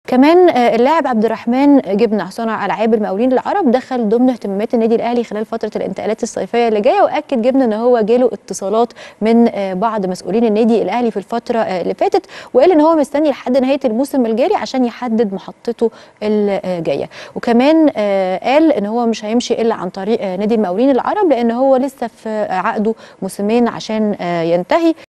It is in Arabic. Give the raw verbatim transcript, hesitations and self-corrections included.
كمان اللاعب عبد الرحمن جبنة صانع العاب المقاولين العرب دخل ضمن اهتمامات النادي الاهلي خلال فتره الانتقالات الصيفيه اللي جايه، واكد جبنة ان هو جاله اتصالات من بعض مسؤولين النادي الاهلي في الفتره اللي فاتت، وقال ان هو مستني لحد نهايه الموسم الجاري عشان يحدد محطته الجايه. وكمان قال ان هو مش هيمشي الا عن طريق نادي المقاولين العرب لان هو لسه في عقده موسمين عشان ينتهي.